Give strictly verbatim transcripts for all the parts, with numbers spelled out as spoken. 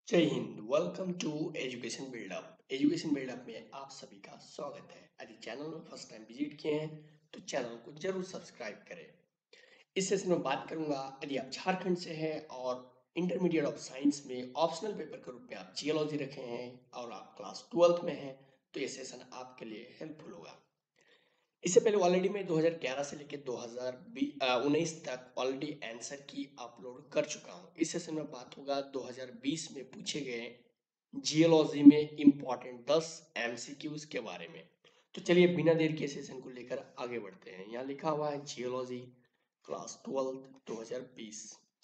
जय हिंद। Welcome to education buildup. Education buildup में आप सभी का स्वागत है। यदि चैनल में फर्स्ट टाइम विजिट किए हैं तो चैनल को जरूर सब्सक्राइब करें। इस सेशन में बात करूंगा, यदि आप झारखंड से हैं और इंटरमीडिएट ऑफ साइंस में ऑप्शनल पेपर के रूप में आप जियोलॉजी रखे हैं और आप क्लास ट्वेल्थ में हैं तो ये सेशन आपके लिए हेल्पफुल होगा। इससे पहले ऑलरेडी मैं दो हज़ार ग्यारह से लेकर दो हज़ार उन्नीस तक ऑलरेडी आंसर की अपलोड कर चुका हूँ। इस सेशन में बात होगा दो हज़ार बीस में पूछे गए जियोलॉजी में इंपॉर्टेंट दस एमसीक्यूज के बारे में। तो चलिए बिना देर के सेशन को लेकर आगे बढ़ते हैं। यहाँ लिखा हुआ है जियोलॉजी क्लास ट्वेल्थ दो हज़ार बीस।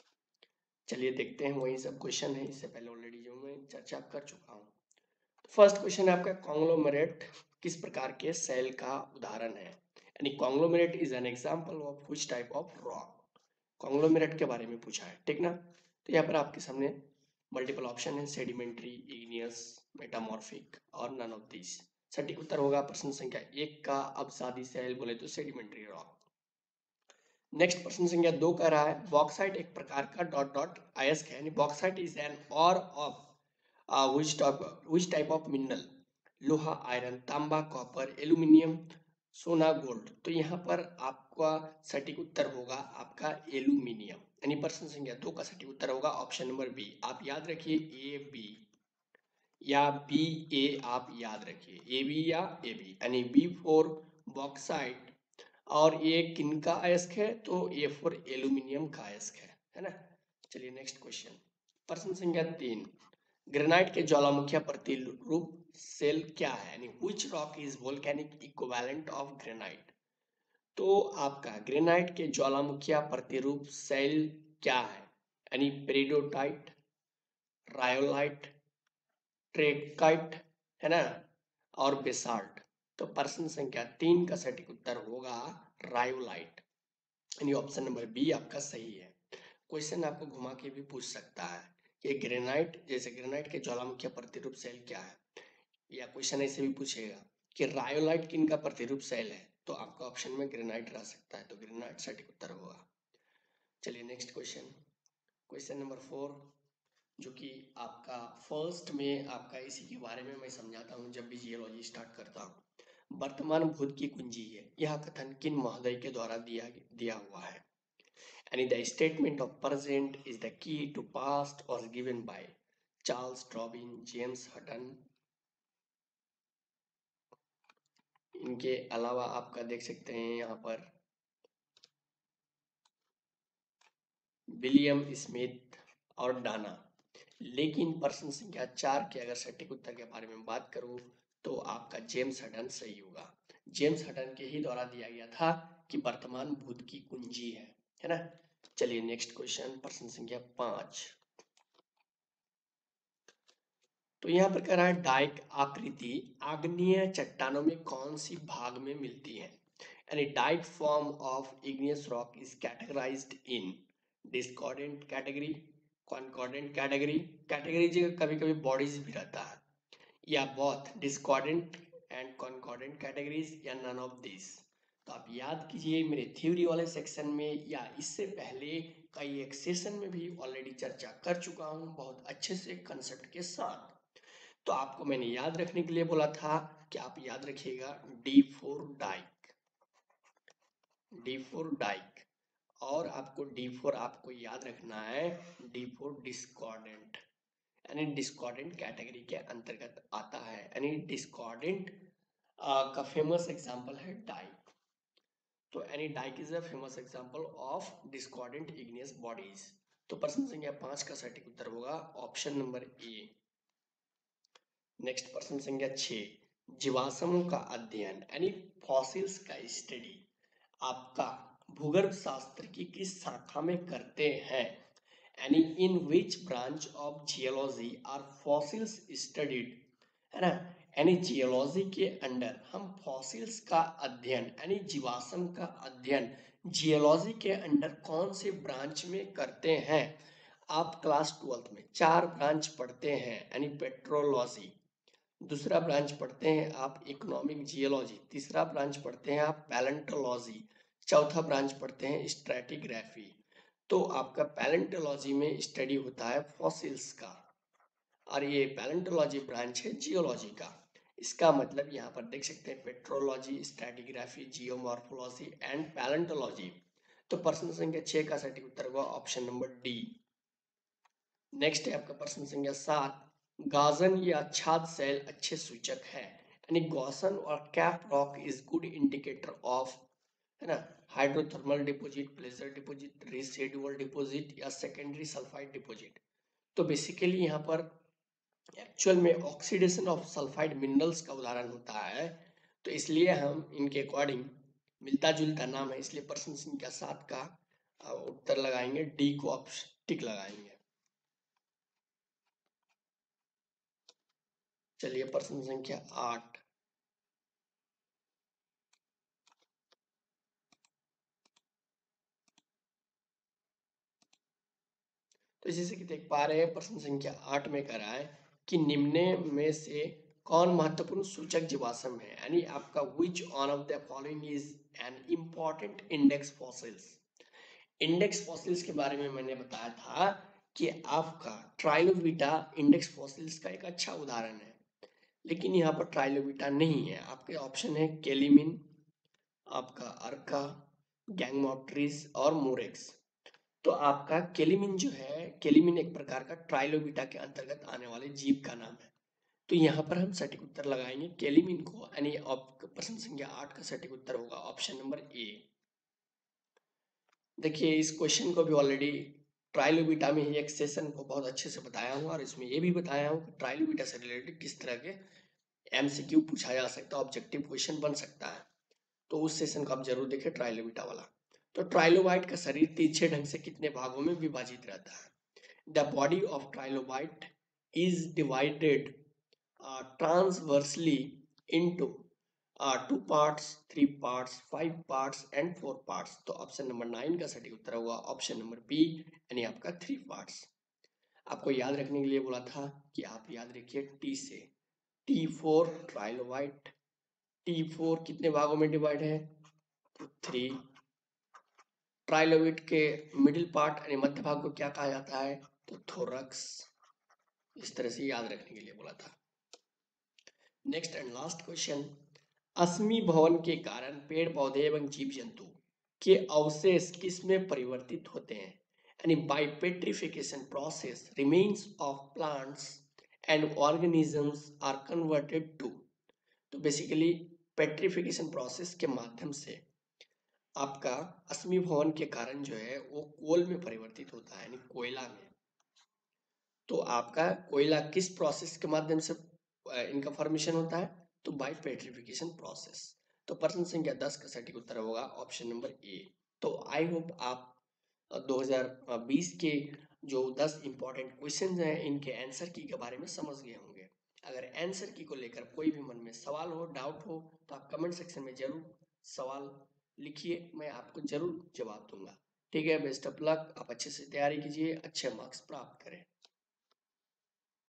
चलिए देखते हैं, वही सब क्वेश्चन है इससे पहले ऑलरेडी जो मैं चर्चा कर चुका हूँ। फर्स्ट क्वेश्चन है आपका, कॉन्ग्लोमेरेट किस प्रकार के सेल का उदाहरण है? यानी conglomerate is an example of which type of rock. Conglomerate के बारे में पूछा है, ठीक ना। तो यहाँ पर आपके सामने मल्टीपल ऑप्शन है, सेडिमेंट्री, इग्नियस, मेटामॉर्फिक और नन ऑफ दिस। सटीक उत्तर होगा प्रश्न संख्या एक का अवसादी सेल बोले तो सेडिमेंट्री रॉक। नेक्स्ट प्रश्न संख्या दो कह रहा है, बॉक्साइट एक प्रकार का डॉट डॉट अयस्क है, यानी bauxite is an ore of which type which type of mineral? लोहा, आयरन, तांबा, कॉपर, एल्यूमिनियम, सोना, गोल्ड। तो यहाँ पर आपका सटीक उत्तर होगा आपका एल्यूमिनियम, यानी प्रश्न संख्या दो का सटीक उत्तर होगा ऑप्शन नंबर बी। आप याद रखिए ए बी या बी ए, आप याद रखिए ए बी या ए बी, यानी बी फोर बॉक्साइट और ये किनका अयस्क है? तो ए फोर एल्यूमिनियम का अयस्क है, है ना। चलिए नेक्स्ट क्वेश्चन, प्रश्न संख्या तीन, ग्रेनाइट के ज्वालामुखी प्रतिरूप सेल क्या है? यानी which rock is volcanic equivalent of granite? तो आपका ग्रेनाइट के ज्वालामुखी प्रतिरूप सेल क्या है? यानी पेरिडोटाइट, रायोलाइट, ट्रेकाइट, है ना, और बेसाल्ट। तो प्रश्न संख्या तीन का सटीक उत्तर होगा रायोलाइट, यानी ऑप्शन नंबर बी आपका सही है। क्वेश्चन आपको घुमा के भी पूछ सकता है कि ग्रेनाइट, जैसे ग्रेनाइट के ज्वालामुखी प्रतिरूप सेल क्या है, या क्वेश्चन ऐसे भी पूछेगा कि रायोलाइट किन का प्रतिरूप सेल है, तो आपका ऑप्शन में ग्रेनाइट रह सकता है, तो ग्रेनाइट सटीक उत्तर होगा। चलिए next question, question number four, जो कि आपका फर्स्ट में आपका इसी के बारे में मैं समझाता हूँ जब भी जियोलॉजी स्टार्ट करता हूँ। वर्तमान भूत की कुंजी है, यह कथन किन महोदय के द्वारा दिया दिया हुआ है? यानी the statement of present is the key to past और given by Charles Darwin, James Hutton. इनके अलावा आपका देख सकते हैं यहाँ पर विलियम स्मिथ और डाना। लेकिन प्रश्न संख्या चार के अगर सटीक उत्तर के बारे में बात करूं तो आपका जेम्स हटन सही होगा। जेम्स हटन के ही द्वारा दिया गया था कि वर्तमान भूत की कुंजी है, है ना। चलिए नेक्स्ट क्वेश्चन, प्रश्न संख्या पांच। तो यहाँ पर कह रहा है डाइक आकृति आग्नेय चट्टानों में कौन सी भाग में मिलती है? यानी dyke form of igneous rock is categorized in discordant category, concordant category, category जगह कभी कभी बॉडीज भी रहता है, या both discordant and concordant categories, या नन ऑफ दिस। तो आप याद कीजिए मेरे थ्योरी वाले सेक्शन में या इससे पहले कई एक सेशन में भी ऑलरेडी चर्चा कर चुका हूँ बहुत अच्छे से कंसेप्ट के साथ। तो आपको मैंने याद रखने के लिए बोला था कि आप याद रखिएगा D four dyke, D four dyke, और आपको डी फोर आपको याद रखना है डी फोर डिस्कॉर्डेंट, यानी डिस्कॉर्डेंट कैटेगरी के अंतर्गत आता है, यानी डिस्कॉर्डेंट का फेमस एग्जांपल है डाइक। तो यानी dyke is a famous example of discordant igneous bodies. तो प्रश्न संख्या पांच का सटीक उत्तर होगा ऑप्शन नंबर ए। नेक्स्ट प्रश्न संख्या छह, जीवाश्मों का अध्ययन यानी फॉसिल्स का स्टडी आपका भूगर्भ शास्त्र की किस शाखा में करते हैं? यानी in which branch of geology are fossils studied, है ना। यानी जियोलॉजी के अंडर हम फॉसिल्स का अध्ययन यानी जीवाश्म का अध्ययन जियोलॉजी के अंडर कौन से ब्रांच में करते हैं? आप क्लास ट्वेल्थ में चार ब्रांच पढ़ते हैं, यानी पेट्रोलॉजी, दूसरा ब्रांच पढ़ते हैं आप इकोनॉमिक जियोलॉजी, तीसरा ब्रांच पढ़ते हैं आप पैलेंटोलॉजी, चौथा ब्रांच पढ़ते हैं स्ट्रैटिग्राफी। तो आपका पैलेंटोलॉजी में स्टडी होता है फॉसिल्स का, और ये पैलेंटोलॉजी ब्रांच है जियोलॉजी का। इसका मतलब यहाँ पर देख सकते हैं petrology, stratigraphy, geomorphology and palaeontology. तो प्रश्न संख्या छह का सटीक उत्तर होगा ऑप्शन नंबर डी। नेक्स्ट है आपका प्रश्न संख्या सात, गाजन या आच्छाद सेल अच्छे सूचक है, यानी गॉसन और cap rock is good indicator of, है ना, hydrothermal deposit, placer deposit, residual deposit या सेकेंडरी सल्फाइड डिपॉजिट। तो बेसिकली यहाँ पर एक्चुअल में ऑक्सीडेशन ऑफ सल्फाइड मिनरल्स का उदाहरण होता है, तो इसलिए हम इनके अकॉर्डिंग मिलता जुलता नाम है, इसलिए प्रश्न संख्या सात का उत्तर लगाएंगे डी को, आप टिक लगाएंगे। चलिए प्रश्न संख्या आठ, तो जैसे कि देख पा रहे हैं प्रश्न संख्या आठ में कह रहा है कि निम्न में से कौन महत्वपूर्ण सूचक जीवाश्म है, यानी आपका which one of the following is an important index fossils. Index fossils के बारे में मैंने बताया था कि आपका ट्राइलोबिटा इंडेक्स फॉसिल्स का एक अच्छा उदाहरण है, लेकिन यहाँ पर ट्राइलोबिटा नहीं है। आपके ऑप्शन है केलिमिन, आपका अर्का, गैंगमॉप्ट्रीज और मोरेक्स। तो आपका केलिमिन जो है, केलिमिन एक प्रकार का ट्राइलोबिटा के अंतर्गत आने वाले जीव का नाम है। तो यहाँ पर हम सटीक उत्तर लगाएंगे केलिमिन को, यानी प्रश्न संख्या आठ का सटीक उत्तर होगा ऑप्शन नंबर ए। देखिए इस क्वेश्चन को भी ऑलरेडी ट्राइलोबिटा में ही एक सेशन को बहुत अच्छे से बताया हूँ, और इसमें ये भी बताया हूँ कि ट्राइलोबिटा से रिलेटेड किस तरह के एमसीक्यू पूछा जा सकता है, ऑब्जेक्टिव क्वेश्चन बन सकता है। तो उस सेशन को आप जरूर देखें ट्राइलोबिटा वाला। तो ट्राइलोबाइट का शरीर तिरछे ढंग से कितने भागों में विभाजित रहता है? The body of trilobite is divided transversely into two parts, three parts, five parts and four parts. तो ऑप्शन नंबर नाइन का सटीक उत्तर होगा ऑप्शन नंबर बी, यानी आपका थ्री पार्ट्स। आपको याद रखने के लिए बोला था कि आप याद रखिए टी से, T four trilobite, T four कितने भागों में डिवाइड है? थ्री। ट्राइलोबिट के मिडिल पार्ट यानी मध्य भाग को क्या कहा जाता है? तो थोरक्स। इस तरह से याद रखने के लिए बोला था। नेक्स्ट एंड लास्ट क्वेश्चन, अश्मी भवन के कारण पेड़ पौधे एवं जीव जंतु के अवशेष किस में परिवर्तित होते हैं? यानी by petrification process remains of plants and organisms are converted to. तो बेसिकली पेट्रिफिकेशन प्रोसेस के माध्यम से आपका अश्मी भवन के कारण जो है वो कोल में परिवर्तित होता है, यानी कोयला में। तो आपका कोयला किस प्रोसेस के माध्यम से इनका फॉर्मेशन होता है? तो बाय पेट्रिफिकेशन प्रोसेस। तो प्रश्न संख्या दस का सटीक उत्तर होगा ऑप्शन नंबर ए। तो आई होप आप दो हज़ार बीस के जो दस इंपॉर्टेंट क्वेश्चंस हैं इनके आंसर की के बारे में समझ गए होंगे। अगर आंसर की को लेकर कोई भी मन में सवाल हो, डाउट हो, तो आप कमेंट सेक्शन में जरूर सवाल लिखिए, मैं आपको जरूर जवाब दूंगा। ठीक है, बेस्ट ऑफ लक, आप अच्छे से तैयारी कीजिए, अच्छे मार्क्स प्राप्त करें।